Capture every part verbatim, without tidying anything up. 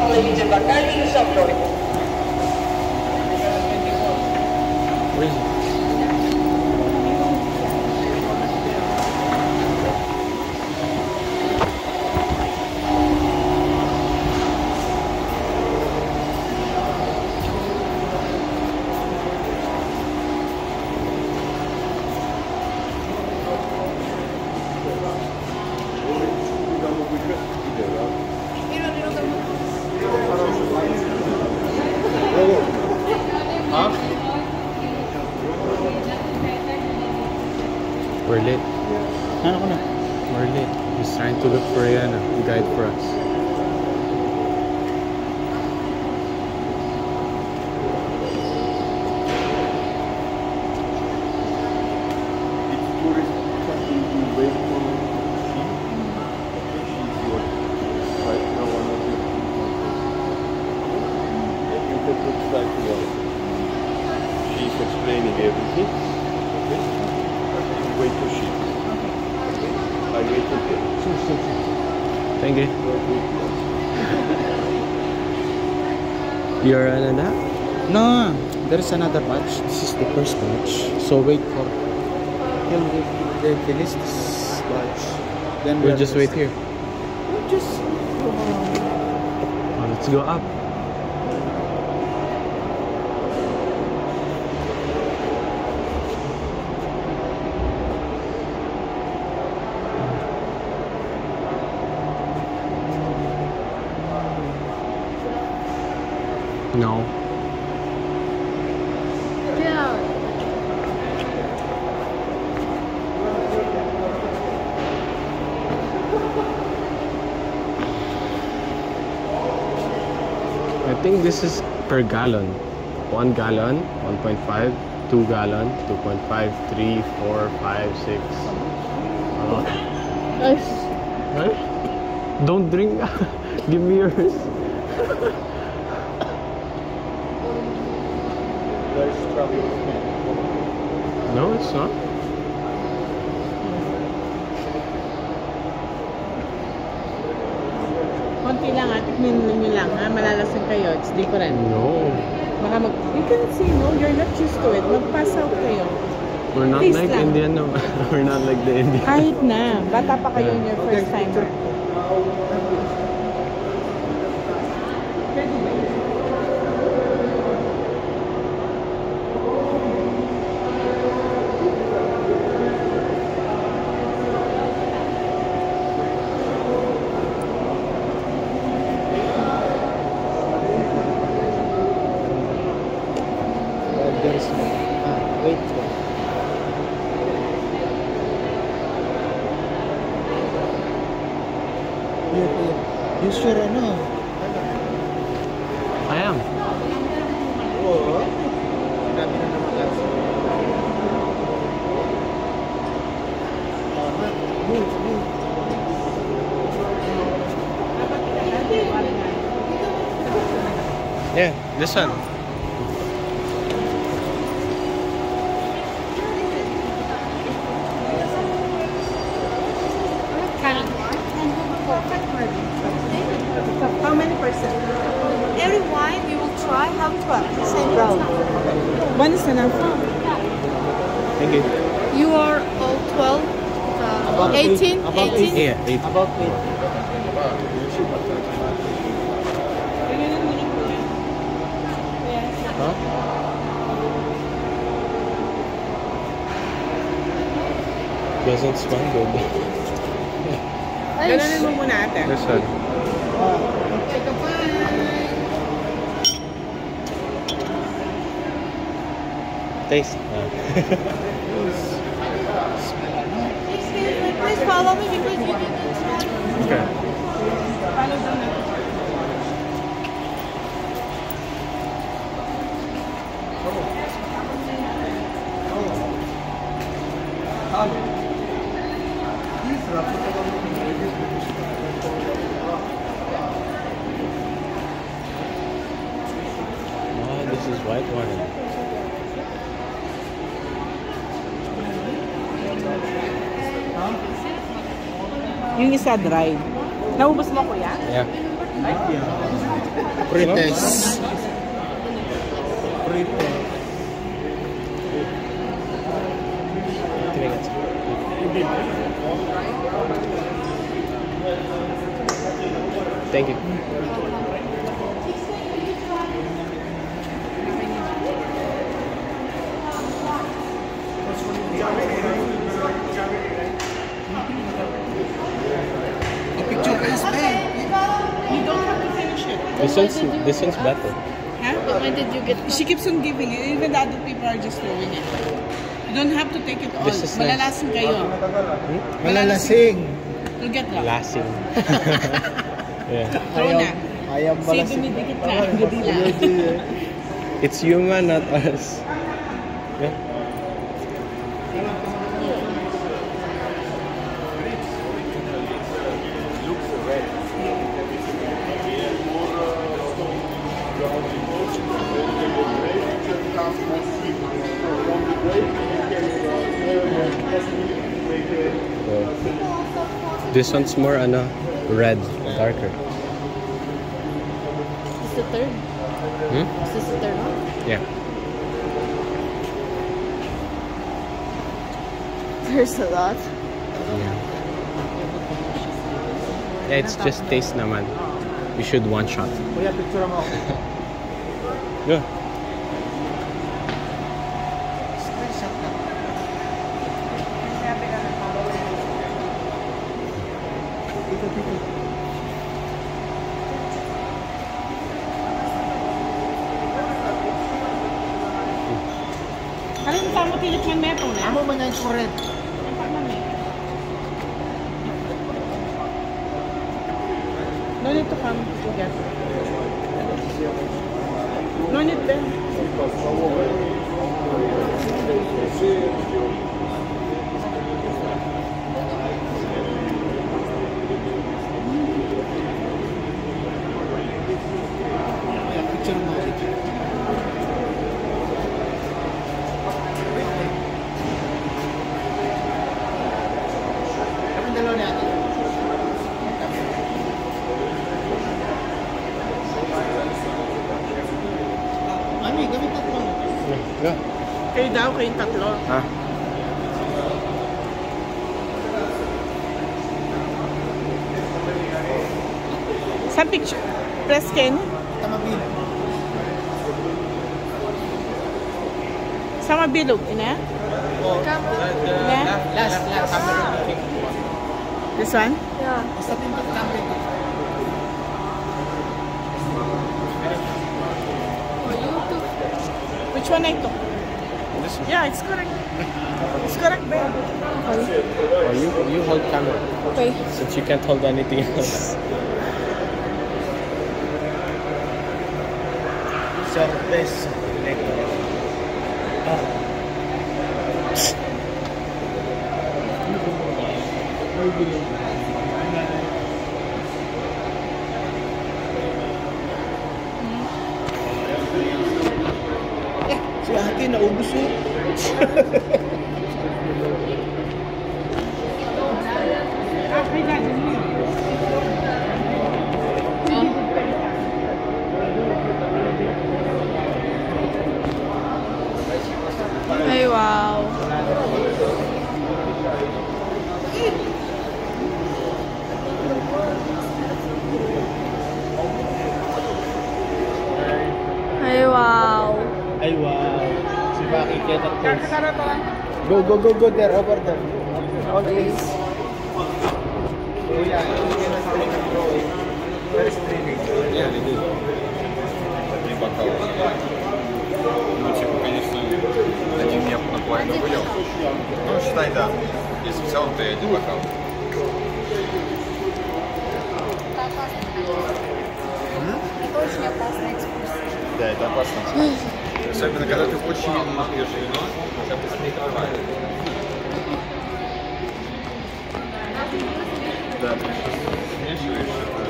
поедете бокальчик со мной. Where is it? Huh? We're late. Ano ko na? We're late. He's trying to look for Rihanna, to guide for us. It's tourist something to wait for him. She's your right now one of your and you can look like one. She's explaining everything. Okay? You wait to see. Okay? I wait again. Sure, sure, sure. Thank you. You're on that? No, there is another batch. This is the first batch. So wait for till they, they finish this batch. Then We'll are just wait here. We'll just go around. Oh, let's go up. No. Yeah. I think this is per gallon. One gallon, one point five, two gallon, two point five, three, four, five, six. Uh, Nice. right? Don't drink. Give me yours. There's trouble. No, it's not. Konti lang ha, tikmin nyo lang ha, malalasing kayo, it's different. No. Baka mag, you can see, no, you're not used to it, mag-pass out kayo. We're not Taste like lang. Indian, no. We're not like the Indian. Kahit na, bata pa kayo in your first timer. Uh, there is no. Ah, wait for. Here, here. You sure ano? I am. Oo. Dami na naman kasi. Aha. Move, move. Yeah, this one. How many percent? Every wine we will try have twelve. Same brown. One is enough. Thank you. You are all twelve. Uh, About eight. eighteen. About eighteen. Yeah, eight. About eight. Huh? Doesn't smell good. Ganonin mo muna ate. This one. Taste. Excuse me, please follow me because you didn't try. Okay. Follow them na. Oh, this is white wine. Yung isa dry. Naubos mo kuya? Yeah. Pretest. Pretest. Thank you. A picture ka is bad. You don't have to finish it. This one's this one's better. Huh? But when did you get? She keeps on giving it. Even the other people are just throwing it. You don't have to take it all. This is nice. Malalasing kayo. Malalasing. You'll get that. Lasting. Yeah. Throw na. Ayam Say balasing. dumidikit na. Gudi lang. It's human, not us. Yeah. So, this one's more ano, red, darker. Is the third? Hmm? Is this the third one? Yeah. There's a lot. Yeah, it's just taste naman. We should one shot. Kuya, picture mo ako. Yeah. Ano yung tamo tilit man meto na? Amo man yung kuret. No need to come together. No need then. Kuya, picture mo ako. Kami dalawa ni ate. Mami, gamit tatlo. Yeah. Kayo daw, kayong tatlo. Ah. Sa picture. Press Ken. Tamabil. Sa mabilog. Ina? Ina? Last, last. This one? Yeah. Basta pindot camping. Which one I took? This one. Yeah, it's correct. It's correct, babe. Oh, you you hold camera Okay. since you can't hold anything else. Surface. Si ate naubos yun. Ay, wow. Ay, wow. Ay, wow. Si Baki Ketat Tours. Go, go, go, go there, over there. Always. Kuya, where is training? Yeah, they do. Три бокала. Ну, типа, конечно, один я наполовину вылил. Ну, считай, да. Если в целом, то я один бокал. Это очень опасная экскурсия. Да, это опасно. Особенно, когда ты очень медленно пьешь вино, тебя быстрее открывает. Да, ты смешиваешь это.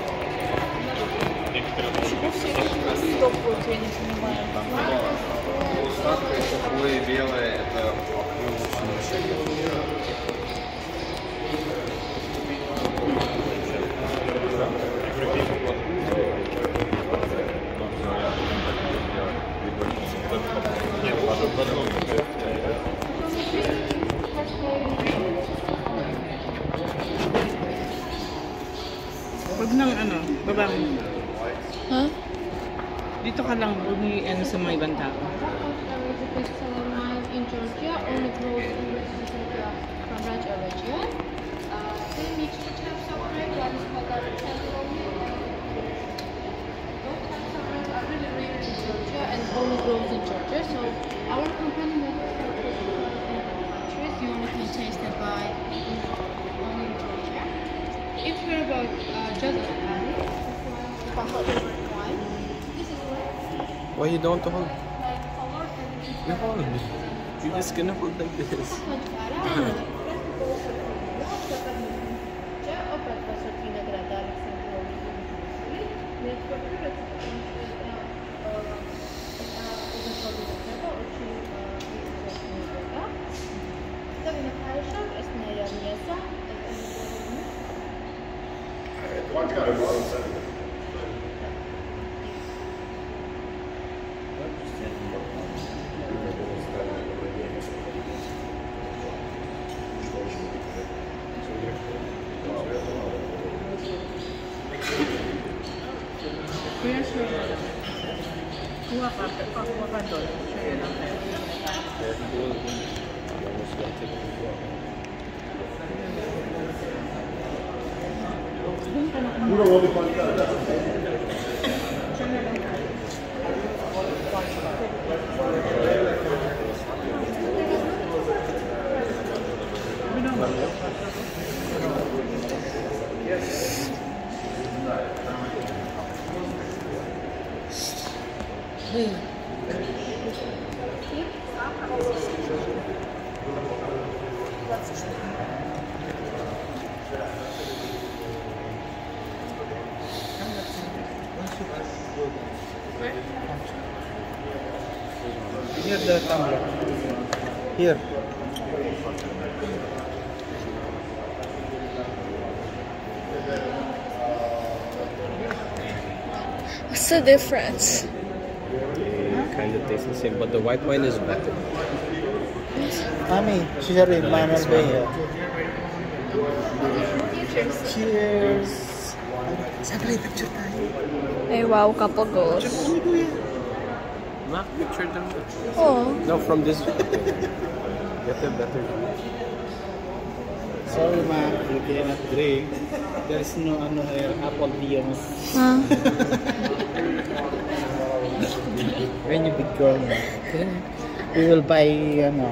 Стоп, вот я не понимаю. Там было сладкое, сухое, белое, это Huwag nang ano, baba mo. Huh? Dito ka lang, huwag mo yung ano sa mga ibang tao. In Georgia, only grows in Ethiopia from ranch origin. Uh, they mix two types of grape, one is called the Temple. Both types of grapes are really rare in Georgia and only grows in Georgia. So our company makes countries. You only can taste it by only in Georgia. If you're about uh, just wine, this is what Why you don't hold? like color and You hold. You're just gonna hold like this. Kuya, sure na lang. Kuha ka, kuha ka doon. Sure lang tayo. Here the tumbler. Here. What's the difference? Kind of tastes the same, but the white wine is better. Mami, Sherry, Manuel Bay. Cheers. Sabi, picture tayo. Ay, wow, couple goals. Ma, picture them. Oh. No, from this. Get a better view. Sorry, ma, you cannot drink. There's no ano here, apple biyos. Huh? When you big girl, ma. We will buy, ano.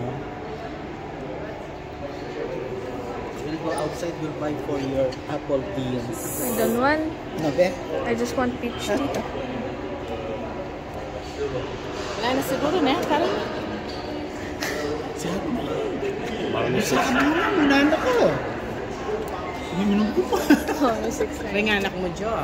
We'll go outside, we'll buy for your apple biyos. I don't want. No, be? I just want peach tea. Wala na siguro na, Karen. Sabi mo. Sabi mo, munana ko. Hindi mo nung pa. Oh, six nine. Ring anak mo, Jo.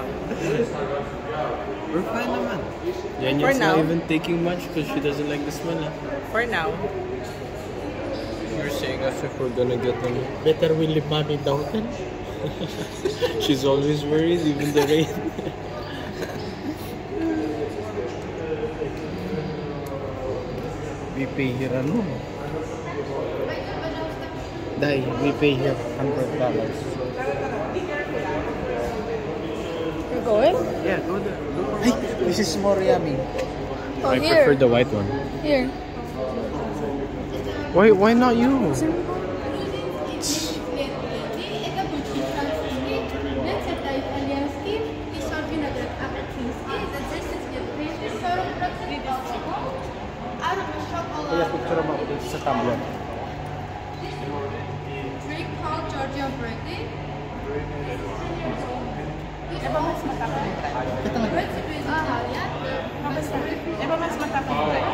We're fine naman. Yan For yung now. not even taking much because she doesn't like the smell. Eh. For now. You're saying as if we're gonna get them. Better we leave mommy down then. She's always worried, even the rain. We pay here ano. Dai, we pay here one hundred dollars. You're going? Yeah, go there. Go Hey, this is more yummy. Oh, I here. prefer the white one. Here. Why? Why not you? Kaya picture mo ako dito sa tablet. Drink called Georgia brandy. Di ba mas matapang tayo? Ito na. Recipe is Italian. Di ba mas matapang tayo?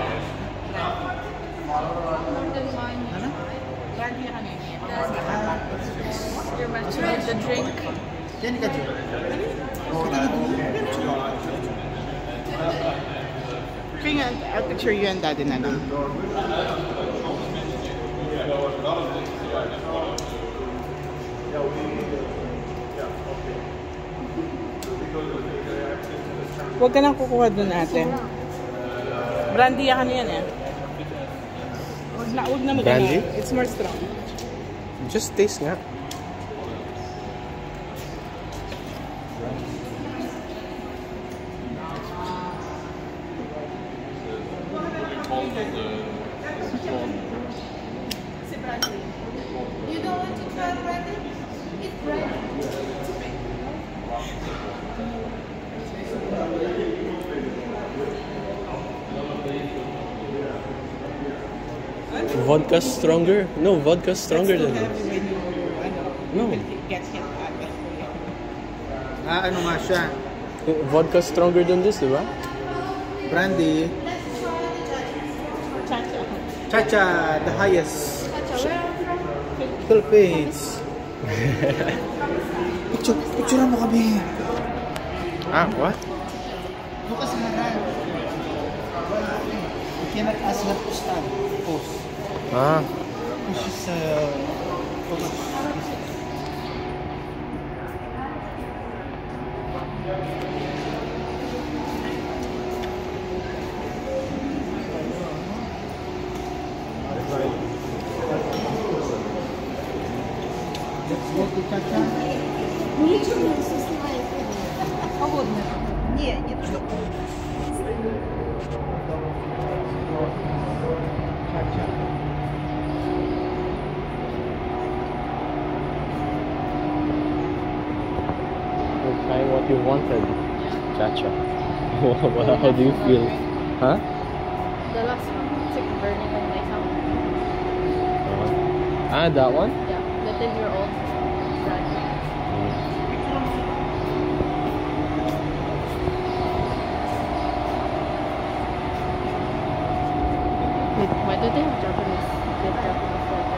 More than wine. Brandy ka ngayon. You're matching the drink. Yan ka dyan. Kaya nga, I'll picture you and daddy na lang. Huwag ka nang kukuha dun, ate. Brandy ka na yan eh. Huwag na, huwag na mag- Brandy? It's more strong. Just taste nga. You don't want to try bread? It's bread. Vodka stronger? No, vodka stronger than That's this. too heavy when you, ano, No. when it gets hit agad. Ah, ano nga siya? Vodka stronger than this, di ba? Brandy. Cha-cha. Chacha, the highest. Chacha, where are you from? Philippines. Picture, picture mo kami. Ah, what? Doon ka sa harap. You cannot ask her to stand. Pose. Ah, She's uh, focus. Let's go to Chacha. Ничего, все знает. Холодно. Не, не то, что Chacha. you're trying what you wanted. Chacha. Well, how do you feel? Huh? the last one. It's like burning on my tongue. Uh-huh. Ah, that one? Yeah, the ten-year-old brand. Wait, why do they have Japanese? They have Japanese letter.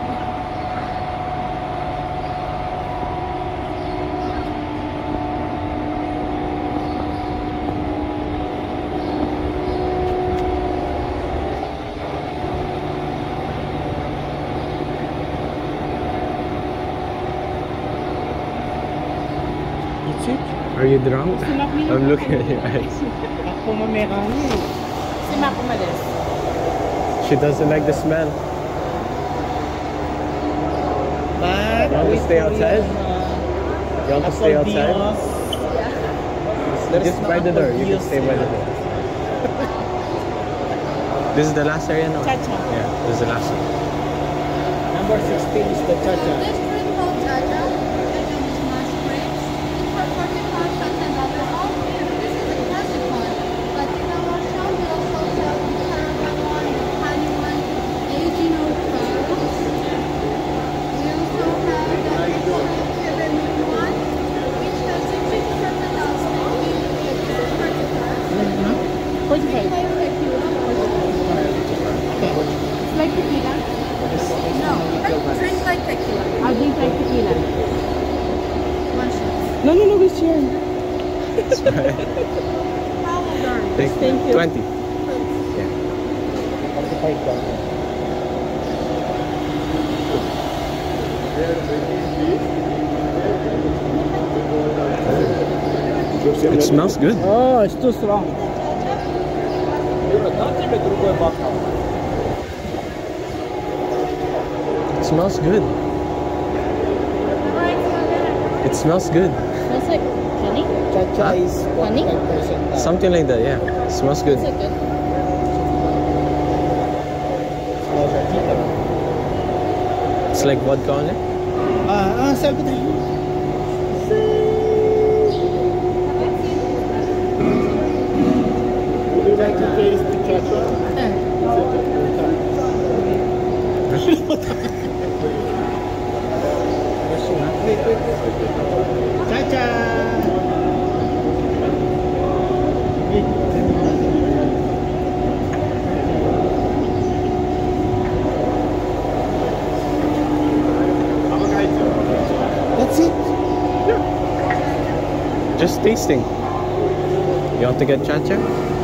That's it. Are you drunk? I'm looking at your eyes. Ako mamekano eh. Si Mac umalis. She doesn't like the smell. But, You want to stay outside? You want to stay outside? Just by the door. You can stay by the door. This is the last area now? Cha-cha. Yeah, this is the last one. Number sixteen is the Chacha. This drink called Jaja. Jaja is mash drinks. For forty-five shots and alcohol. This is a classic one. But in our shop, we also sell the caramel one, the honey one, aging oat pearls. We also have the peppermint one, which has sixty percent alcohol. forty-five. It's like tequila. No, drink like tequila. I'll drink like tequila. One shot. No, no, no, we share. That's right. How old are you? Thank, Thank you. twenty. Yeah. forty-five ka. It smells good. Oh, it's too strong. It smells good. It smells good. Smells like honey. Chacha Huh? is Honey? forty-five percent. Something like that, yeah. It smells good. Is it good? It's like vodka on it. Ah, ah, sabi tayo. Would you like to taste the Chacha? Wait, wait, wait. Chacha! That's it. Just tasting. You want to get chacha?